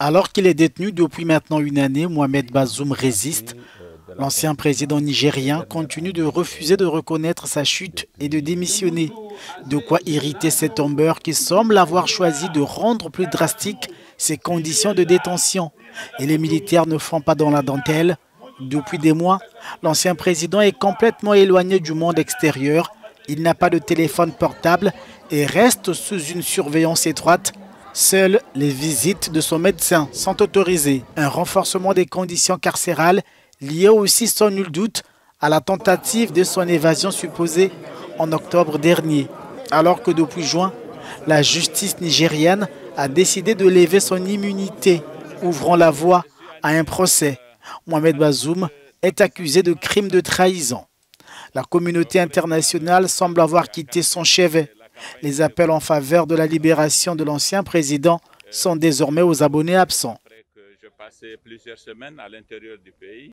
Alors qu'il est détenu depuis maintenant une année, Mohamed Bazoum résiste. L'ancien président nigérien continue de refuser de reconnaître sa chute et de démissionner. De quoi irriter cet tombeur qui semble avoir choisi de rendre plus drastiques ses conditions de détention. Et les militaires ne font pas dans la dentelle. Depuis des mois, l'ancien président est complètement éloigné du monde extérieur. Il n'a pas de téléphone portable et reste sous une surveillance étroite. Seules les visites de son médecin sont autorisées. Un renforcement des conditions carcérales lié aussi sans nul doute à la tentative de son évasion supposée en octobre dernier. Alors que depuis juin, la justice nigérienne a décidé de lever son immunité, ouvrant la voie à un procès. Mohamed Bazoum est accusé de crimes de trahison. La communauté internationale semble avoir quitté son chevet. Les appels en faveur de la libération de l'ancien président sont désormais aux abonnés absents.